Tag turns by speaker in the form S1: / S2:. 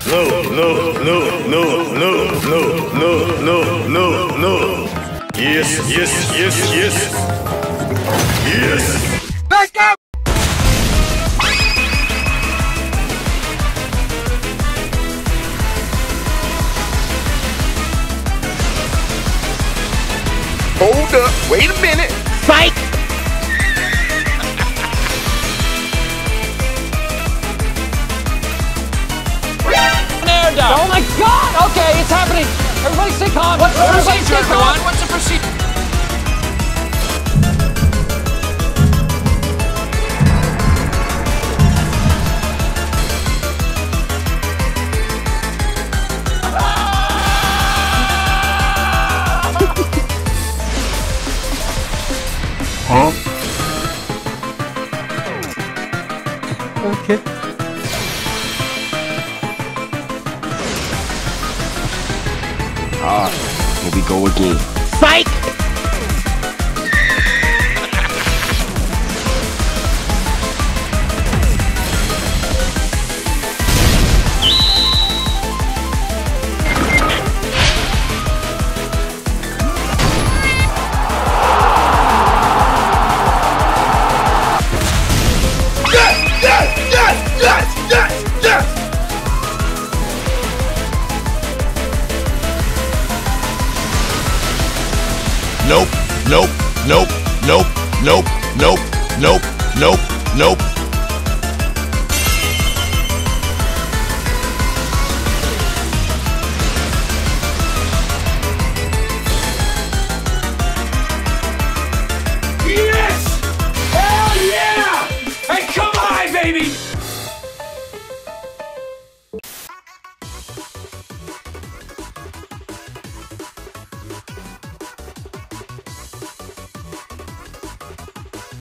S1: Let's go!
S2: Hold up, wait a minute.
S3: Psych!
S4: Oh my God! Okay, it's happening. Everybody stay calm. What's the procedure, everyone? What's the procedure?
S2: Huh?
S3: Okay.
S2: Here we go again.
S3: Psych!
S2: Nope, nope, nope, nope, nope, nope, nope, nope, nope, nope.